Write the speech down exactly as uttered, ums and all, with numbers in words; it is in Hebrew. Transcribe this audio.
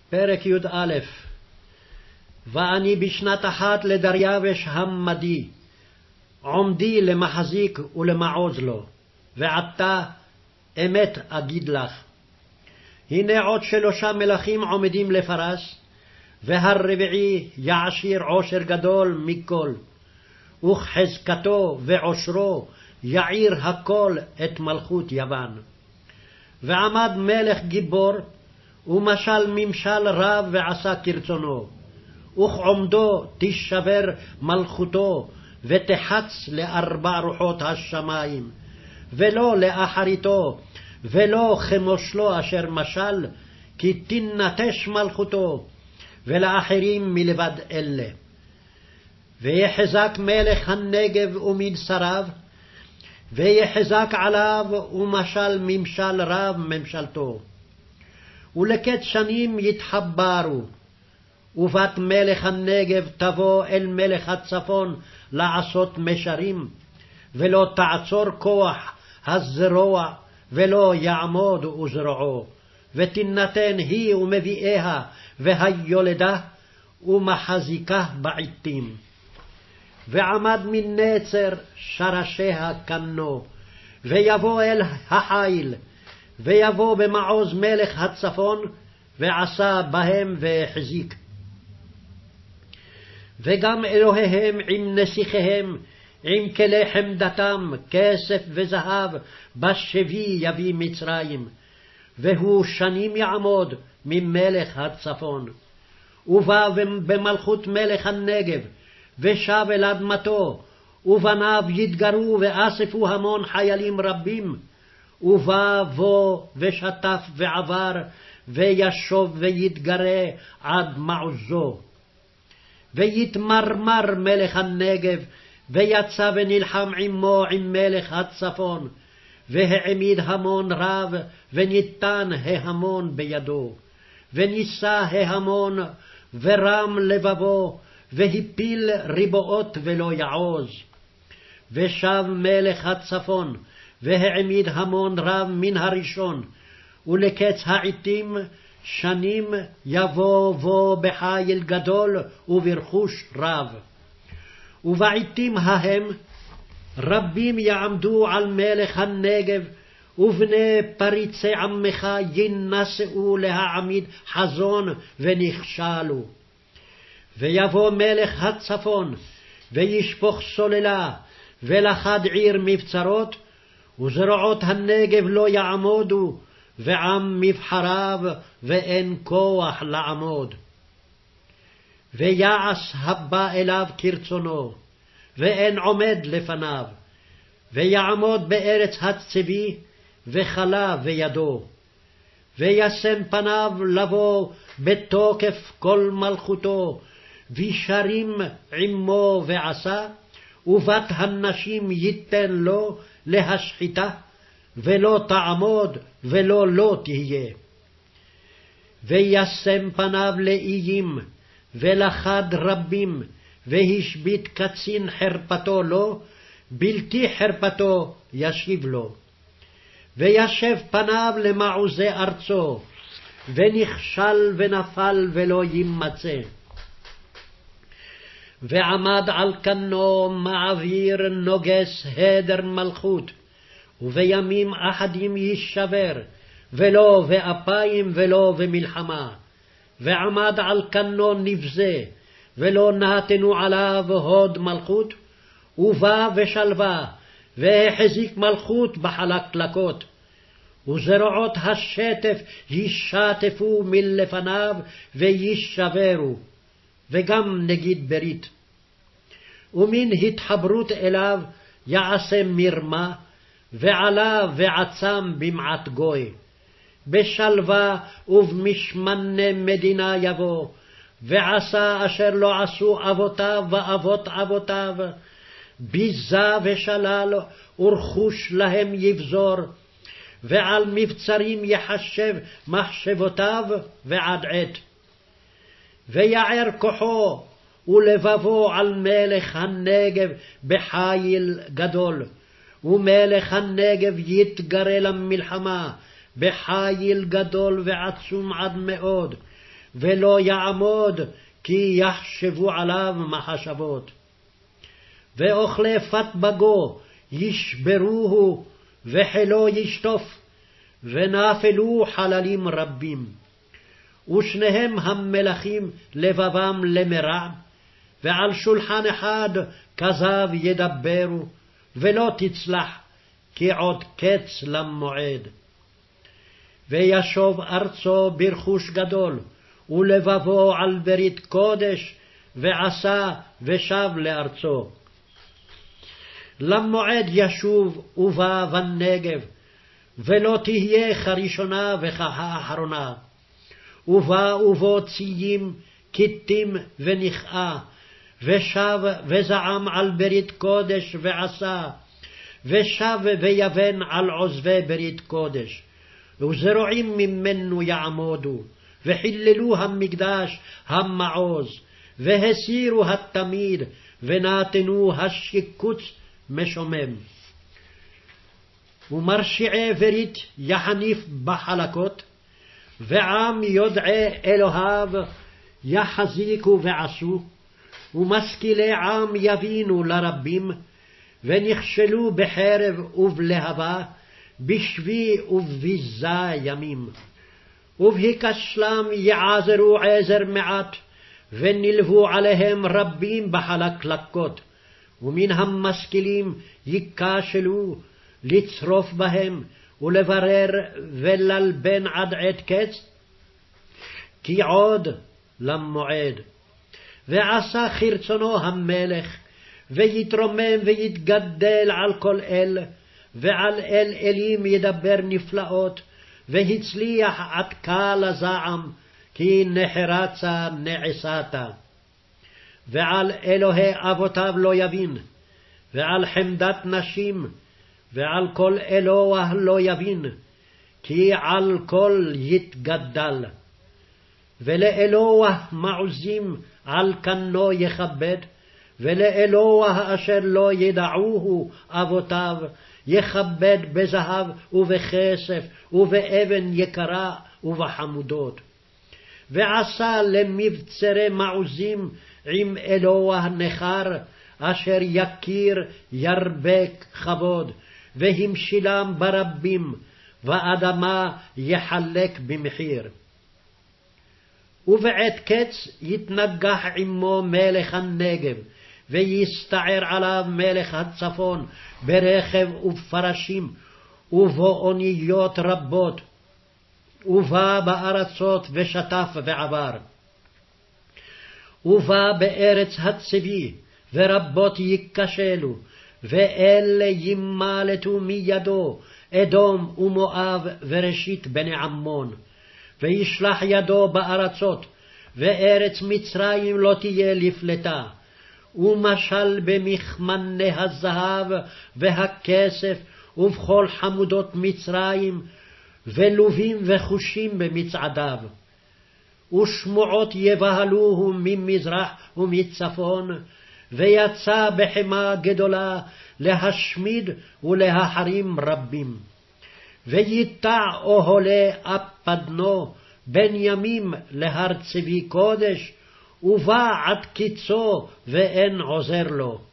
פרק י"א. ואני בשנת אחת לדריווש המדי, עומדי למחזיק ולמעוז לו, ועתה אמת אגיד לך. הנה עוד שלושה מלכים עומדים לפרס, והרביעי יעשיר עושר גדול מכל, וכחזקתו ועושרו יעיר הכל את מלכות יוון. ועמד מלך גיבור, ומשל ממשל רב ועשה כרצונו, וכעומדו תשבר מלכותו, ותחץ לארבע רוחות השמיים, ולא לאחריתו, ולא כמושלו אשר משל, כי תנטש מלכותו, ולאחרים מלבד אלה. ויחזק מלך הנגב ומבשריו, ויחזק עליו ומשל ממשל רב ממשלתו. ולקץ שנים יתחברו, ובת מלך הנגב תבוא אל מלך הצפון לעשות משרים, ולא תעצור כוח הזרוע, ולא יעמוד וזרועו, ותינתן היא ומביאיה והיולדה, ומחזיקה בעתים. ועמד מנצר שרשיה כנו, ויבוא אל החיל, ויבוא במעוז מלך הצפון, ועשה בהם והחזיק. וגם אלוהיהם עם נסיכיהם, עם כלי חמדתם, כסף וזהב, בשבי יביא מצרים, והוא שנים יעמוד ממלך הצפון. ובא במלכות מלך הנגב, ושב אל אדמתו, ובניו יתגרו ואספו המון חיילים רבים, ובא בו ושטף ועבר, וישוב ויתגרה עד מעוזו. ויתמרמר מלך הנגב, ויצא ונלחם עמו עם מלך הצפון, והעמיד המון רב, וניתן ההמון בידו. ונישא ההמון, ורם לבבו, והפיל ריבועות ולא יעוז. ושב מלך הצפון, והעמיד המון רב מן הראשון, ולקץ העתים שנים יבוא בו בחיל גדול וברכוש רב. ובעתים ההם רבים יעמדו על מלך הנגב, ובני פריצי עמך ינסאו להעמיד חזון ונכשלו. ויבוא מלך הצפון, וישפוך סוללה, ולכד עיר מבצרות, וזרועות הנגב לא יעמודו, ועם מבחריו ואין כוח לעמוד. ויעש הבא אליו כרצונו, ואין עומד לפניו, ויעמוד בארץ הצבי, וחלה בידו. וישם פניו לבוא בתוקף כל מלכותו, וישרים עמו ועשה, ובת הנשים ייתן לו להשחיתה, ולא תעמוד ולא לא תהיה. וישם פניו לאיים, ולכד רבים, והשבית קצין חרפתו לו, בלתי חרפתו ישיב לו. וישב פניו למעוזי ארצו, ונכשל ונפל ולא יימצא. ועמד על כנו מעביר נוגס הדר מלכות, ובימים אחדים יישבר, ולא באפיים ולא במלחמה. ועמד על כנו נבזה, ולא נתנו עליו הוד מלכות, ובא ושלווה, והחזיק מלכות בחלקלקות. וזרועות השטף ישטפו מלפניו וישברו, וגם נגיד ברית. ומן התחברות אליו יעשה מרמה, ועלה ועצם במעט גוי. בשלווה ובמשמנה מדינה יבוא, ועשה אשר לא עשו אבותיו ואבות אבותיו, ביזה ושלל ורכוש להם יבזור, ועל מבצרים יחשב מחשבותיו ועד עת. ויער כוחו ולבבו על מלך הנגב בחיל גדול, ומלך הנגב יתגרה למלחמה בחיל גדול ועצום עד מאוד, ולא יעמוד, כי יחשבו עליו מחשבות. ואוכלי פת בגו ישברוהו, וחילו ישטוף, ונפלו חללים רבים. ושניהם המלכים לבבם למרע, ועל שולחן אחד כזב ידברו, ולא תצלח, כי עוד קץ למועד. וישוב ארצו ברכוש גדול, ולבבו על ברית קודש, ועשה ושב לארצו. למועד ישוב ובא בנגב, ולא תהיה כראשונה וכאחרונה. ובא ובו ציים, כתים ונכאה, ושב וזעם על ברית קודש ועשה, ושב ויבן על עוזבי ברית קודש. וזרועים ממנו יעמודו, וחיללו המקדש המעוז, והסירו התמיד, ונתנו השיקוץ משומם. ומרשיעי ברית יחניף בחלקות, ועם יודעי אלוהיו יחזיקו ועשו, ומשכילי עם יבינו לרבים, ונכשלו בחרב ובלהבה, בשבי ובביזה ימים. ובהיכשלם יעזרו עזר מעט, ונלוו עליהם רבים בחלקלקות, ומן המשכילים ייכשלו לצרוף בהם, ולברר וללבן עד עת קץ, כי עוד למועד. ועשה כרצונו המלך, ויתרומם ויתגדל על כל אל, ועל אל אלים ידבר נפלאות, והצליח עד קל הזעם, כי נחרצה נעשתה. ועל אלוהי אבותיו לא יבין, ועל חמדת נשים, ועל כל אלוה לא יבין, כי על כל יתגדל. ולאלוה מעוזים על כנו יכבד, ולאלוה אשר לא ידעוהו אבותיו יכבד בזהב ובכסף ובאבן יקרה ובחמודות. ועשה למבצרי מעוזים עם אלוה נחר, אשר יכיר ירבק כבוד, והמשילם ברבים, ואדמה יחלק במחיר. ובעת קץ יתנגח עמו מלך הנגב, ויסתער עליו מלך הצפון ברכב ובפרשים, ובאוניות רבות, ובא בארצות ושטף ועבר. ובא בארץ הצבי, ורבות ייכשלו, ואלה ימלטו מידו, אדום ומואב וראשית בני עמון. וישלח ידו בארצות, וארץ מצרים לא תהיה לפלטה. ומשל במכמני הזהב והכסף, ובכל חמודות מצרים, ולובים וחושים במצעדיו. ושמועות יבהלוהו ממזרח ומצפון, ויצא בחמה גדולה להשמיד ולהחרים רבים. ויטע אוהלי אפדנו בין ימים להר צבי קודש, ובא עד קיצו ואין עוזר לו.